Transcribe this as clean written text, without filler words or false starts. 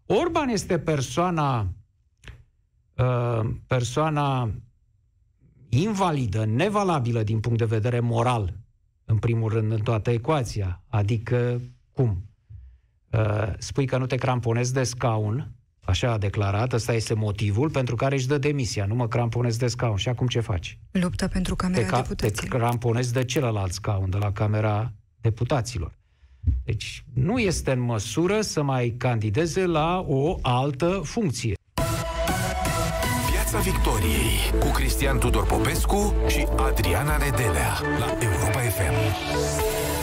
Orban este persoana invalidă, nevalabilă din punct de vedere moral, în primul rând, în toată ecuația. Adică, cum? Spui că nu te cramponezi de scaun, așa a declarat, ăsta este motivul pentru care își dă demisia. Nu mă cramponez de scaun. Și acum ce faci? Luptă pentru Camera Deputaților. Te cramponezi de celălalt scaun, de la Camera Deputaților. Deci nu este în măsură să mai candideze la o altă funcție. Piața Victoriei cu Cristian Tudor Popescu și Adriana Nedelea la Europa FM.